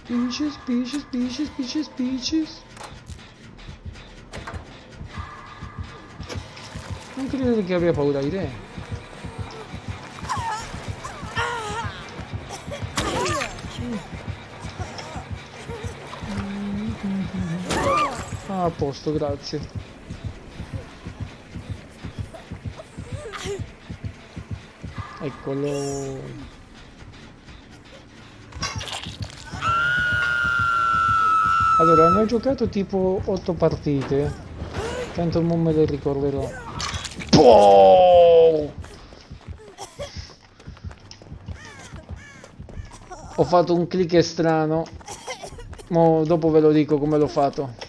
Peaches, peaches, peaches, peaches, peaches. Non credo che abbia paura di te. Ah, a posto, grazie. Eccolo. Allora, ne ho giocato tipo 8 partite. Tanto non me le ricorderò. Boh! Ho fatto un click strano. Mo dopo ve lo dico come l'ho fatto.